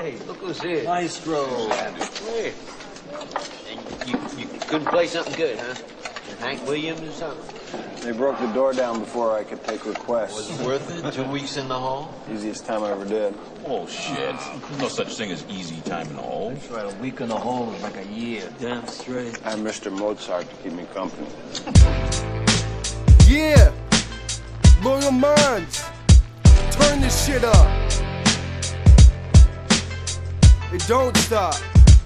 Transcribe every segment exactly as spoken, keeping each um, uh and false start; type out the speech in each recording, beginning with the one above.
Hey, look who's here. Maestro. Hey. And you, you couldn't play something good, huh? Hank Williams or something? They broke the door down before I could take requests. Was it worth it? Two weeks in the hole? Easiest time I ever did. Oh, shit. No such thing as easy time in the hole. That's right, a week in the hole is like a year. Damn straight. I have Mister Mozart to keep me company. Yeah, Loyal Minds, turn this shit up. It don't stop.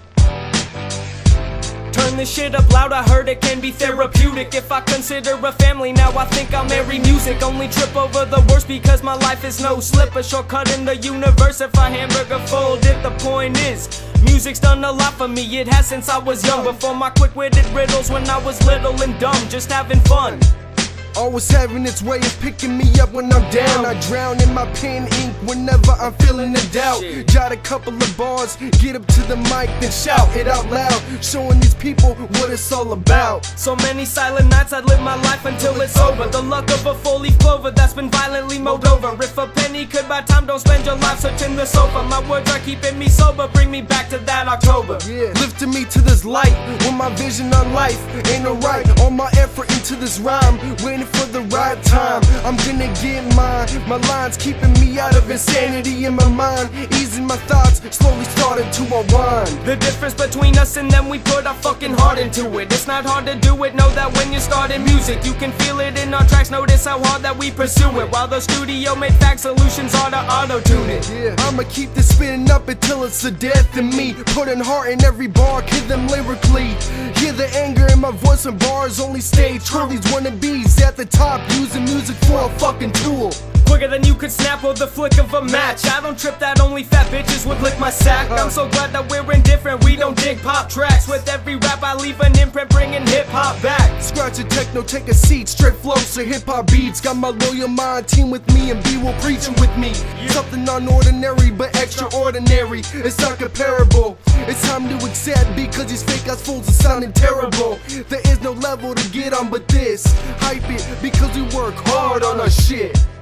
Turn this shit up loud, I heard it can be therapeutic. If I consider a family now, I think I'll marry music. Only trip over the worst because my life is no slip. A shortcut in the universe if I hamburger fold it. The point is, music's done a lot for me. It has since I was young. Before my quick-witted riddles when I was little and dumb, just having fun. Always having its way of picking me up when I'm down. I drown in my pen ink whenever I'm feeling a doubt. Jot a couple of bars, get up to the mic, then shout it out loud, showing these people what it's all about. So many silent nights I'd live my life until it's over. The luck of a four-leaf clover that's been violently mowed over. If a penny could buy time, don't spend your life searching the sofa. My words are keeping me sober, bring me back to that October. Yeah. Lifting me to this light, when my vision on life ain't no right. All my effort into this rhyme, waiting for the right time. I'm gonna get mine. My lines keeping me out of insanity in my mind, easing my thoughts, slowly starting to unwind. The difference between us and them, we put our fucking heart into it. It's not hard to do it, know that when you starting music, you can feel it in our tracks, notice how hard that we pursue it. While the studio made fact solutions are to auto-tune it. Yeah. I'ma keep this spinning up until it's the death in me, putting heart in every bar, kid them lyrically. Hear the anger in my voice and bars only stay true. These wannabes at the top using music for a fucking tool. Quicker than you could snap or the flick of a match. I don't trip that only fat bitches would lick my sack. I'm so glad that we're indifferent, we don't dig pop tracks. With every rap I leave an imprint, bringing hip-hop back. Scratch a techno, take a seat, straight flows to hip-hop beats. Got my Loyal Mind team with me and B will preaching with me. Something unordinary but extraordinary, it's not comparable. It's time to accept because these fake ass fools are sounding terrible. There is no level to get on but this. Hype it because we work hard on our shit.